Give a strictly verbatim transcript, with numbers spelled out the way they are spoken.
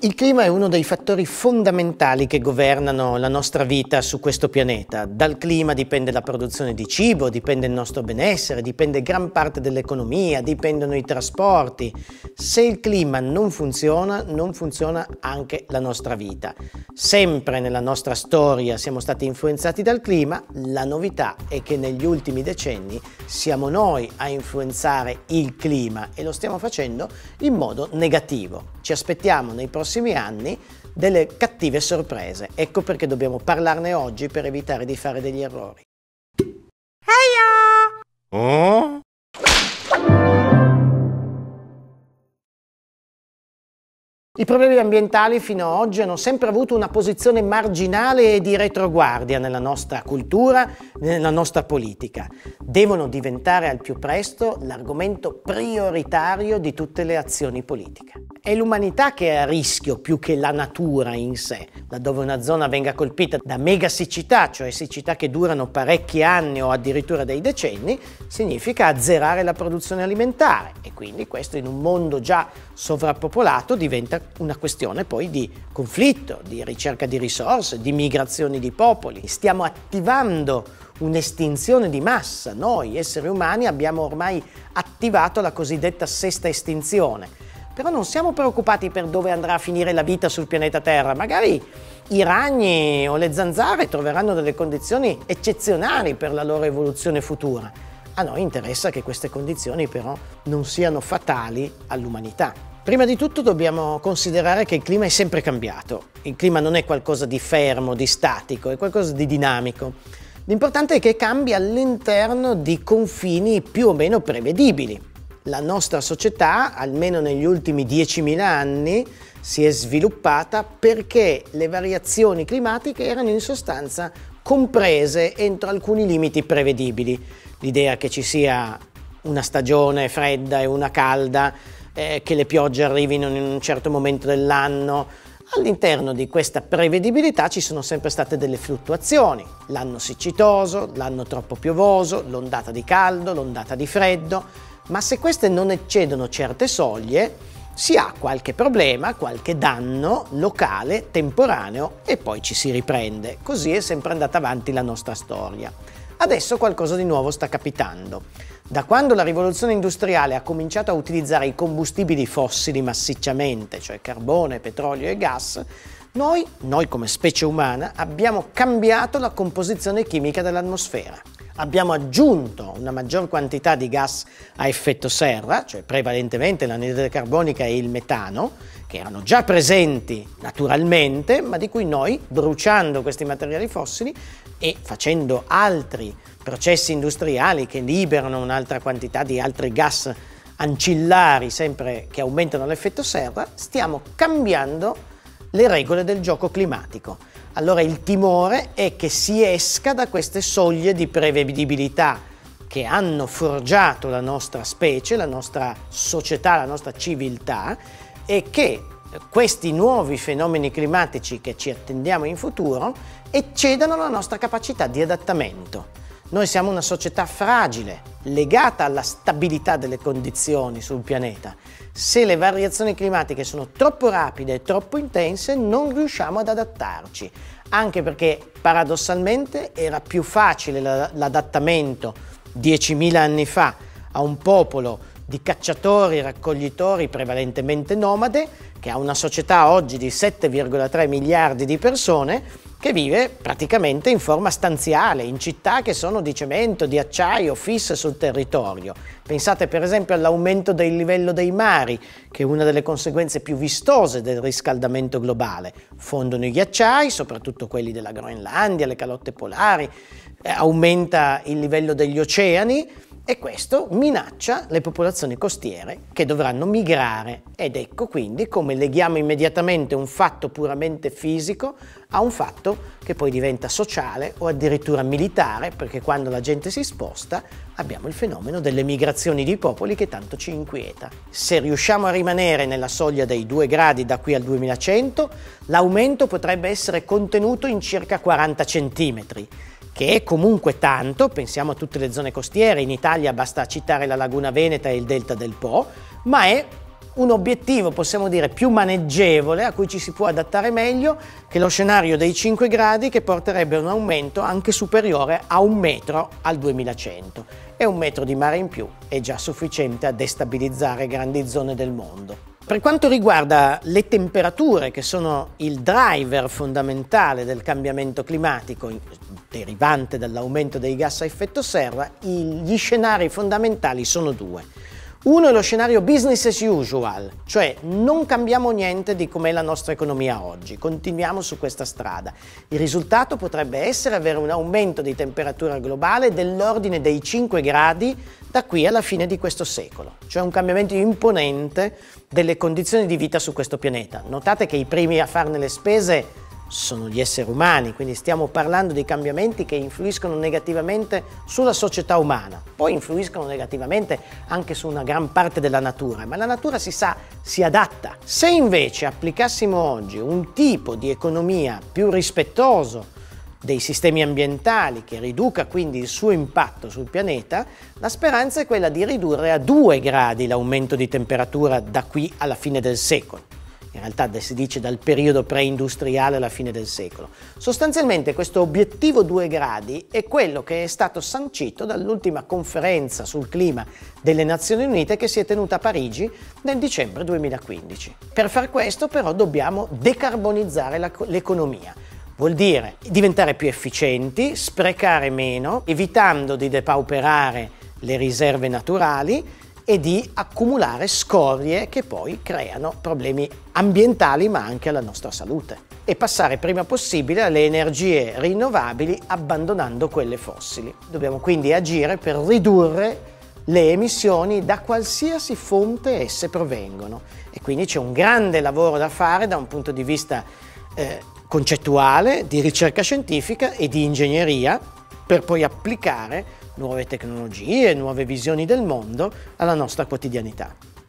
Il clima è uno dei fattori fondamentali che governano la nostra vita su questo pianeta. Dal clima dipende la produzione di cibo, dipende il nostro benessere, dipende gran parte dell'economia, dipendono i trasporti. Se il clima non funziona, non funziona anche la nostra vita. Sempre nella nostra storia siamo stati influenzati dal clima, la novità è che negli ultimi decenni siamo noi a influenzare il clima e lo stiamo facendo in modo negativo. Ci aspettiamo nei prossimi anni delle cattive sorprese. Ecco perché dobbiamo parlarne oggi per evitare di fare degli errori. Oh? I problemi ambientali fino ad oggi hanno sempre avuto una posizione marginale e di retroguardia nella nostra cultura, nella nostra politica. Devono diventare al più presto l'argomento prioritario di tutte le azioni politiche. È l'umanità che è a rischio più che la natura in sé. Laddove una zona venga colpita da mega siccità, cioè siccità che durano parecchi anni o addirittura dei decenni, significa azzerare la produzione alimentare e quindi questo in un mondo già sovrappopolato diventa una questione poi di conflitto, di ricerca di risorse, di migrazioni di popoli. Stiamo attivando un'estinzione di massa. Noi esseri umani abbiamo ormai attivato la cosiddetta sesta estinzione. Però non siamo preoccupati per dove andrà a finire la vita sul pianeta Terra. Magari i ragni o le zanzare troveranno delle condizioni eccezionali per la loro evoluzione futura. A noi interessa che queste condizioni però non siano fatali all'umanità. Prima di tutto dobbiamo considerare che il clima è sempre cambiato. Il clima non è qualcosa di fermo, di statico, è qualcosa di dinamico. L'importante è che cambi all'interno di confini più o meno prevedibili. La nostra società, almeno negli ultimi diecimila anni, si è sviluppata perché le variazioni climatiche erano in sostanza comprese entro alcuni limiti prevedibili. L'idea che ci sia una stagione fredda e una calda, eh, che le piogge arrivino in un certo momento dell'anno. All'interno di questa prevedibilità ci sono sempre state delle fluttuazioni, l'anno siccitoso, l'anno troppo piovoso, l'ondata di caldo, l'ondata di freddo, ma se queste non eccedono certe soglie si ha qualche problema, qualche danno locale, temporaneo e poi ci si riprende. Così è sempre andata avanti la nostra storia. Adesso qualcosa di nuovo sta capitando. Da quando la rivoluzione industriale ha cominciato a utilizzare i combustibili fossili massicciamente, cioè carbone, petrolio e gas, noi, noi come specie umana, abbiamo cambiato la composizione chimica dell'atmosfera. Abbiamo aggiunto una maggior quantità di gas a effetto serra, cioè prevalentemente l'anidride carbonica e il metano, che erano già presenti naturalmente, ma di cui noi, bruciando questi materiali fossili e facendo altri processi industriali che liberano un'altra quantità di altri gas ancillari, sempre che aumentano l'effetto serra, stiamo cambiando le regole del gioco climatico. Allora il timore è che si esca da queste soglie di prevedibilità che hanno forgiato la nostra specie, la nostra società, la nostra civiltà e che questi nuovi fenomeni climatici che ci attendiamo in futuro eccedano la nostra capacità di adattamento. Noi siamo una società fragile, legata alla stabilità delle condizioni sul pianeta. Se le variazioni climatiche sono troppo rapide e troppo intense, non riusciamo ad adattarci, anche perché paradossalmente era più facile l'adattamento diecimila anni fa a un popolo di cacciatori e raccoglitori prevalentemente nomade che ha una società oggi di sette virgola tre miliardi di persone che vive praticamente in forma stanziale, in città che sono di cemento, di acciaio, fisse sul territorio. Pensate per esempio all'aumento del livello dei mari, che è una delle conseguenze più vistose del riscaldamento globale. Fondono i ghiacciai, soprattutto quelli della Groenlandia, le calotte polari, eh, aumenta il livello degli oceani, e questo minaccia le popolazioni costiere che dovranno migrare ed ecco quindi come leghiamo immediatamente un fatto puramente fisico a un fatto che poi diventa sociale o addirittura militare, perché quando la gente si sposta abbiamo il fenomeno delle migrazioni di popoli che tanto ci inquieta. Se riusciamo a rimanere nella soglia dei due gradi da qui al duemilacento, l'aumento potrebbe essere contenuto in circa quaranta centimetri. Che è comunque tanto, pensiamo a tutte le zone costiere, in Italia basta citare la Laguna Veneta e il Delta del Po, ma è un obiettivo, possiamo dire, più maneggevole, a cui ci si può adattare meglio che lo scenario dei cinque gradi, che porterebbe a un aumento anche superiore a un metro al duemilacento. E un metro di mare in più è già sufficiente a destabilizzare grandi zone del mondo. Per quanto riguarda le temperature, che sono il driver fondamentale del cambiamento climatico derivante dall'aumento dei gas a effetto serra, gli scenari fondamentali sono due. Uno è lo scenario business as usual, cioè non cambiamo niente di com'è la nostra economia oggi, continuiamo su questa strada. Il risultato potrebbe essere avere un aumento di temperatura globale dell'ordine dei cinque gradi da qui alla fine di questo secolo, cioè un cambiamento imponente delle condizioni di vita su questo pianeta. Notate che i primi a farne le spese sono gli esseri umani, quindi stiamo parlando di cambiamenti che influiscono negativamente sulla società umana, poi influiscono negativamente anche su una gran parte della natura, ma la natura, si sa, si adatta. Se invece applicassimo oggi un tipo di economia più rispettoso dei sistemi ambientali, che riduca quindi il suo impatto sul pianeta, la speranza è quella di ridurre a due gradi l'aumento di temperatura da qui alla fine del secolo. In realtà si dice dal periodo preindustriale alla fine del secolo. Sostanzialmente questo obiettivo due gradi è quello che è stato sancito dall'ultima conferenza sul clima delle Nazioni Unite, che si è tenuta a Parigi nel dicembre duemilaquindici. Per far questo però dobbiamo decarbonizzare l'economia. Vuol dire diventare più efficienti, sprecare meno, evitando di depauperare le riserve naturali e di accumulare scorie che poi creano problemi ambientali ma anche alla nostra salute, e passare prima possibile alle energie rinnovabili abbandonando quelle fossili. Dobbiamo quindi agire per ridurre le emissioni da qualsiasi fonte esse provengono, e quindi c'è un grande lavoro da fare da un punto di vista eh, concettuale, di ricerca scientifica e di ingegneria, per poi applicare nuove tecnologie, nuove visioni del mondo alla nostra quotidianità.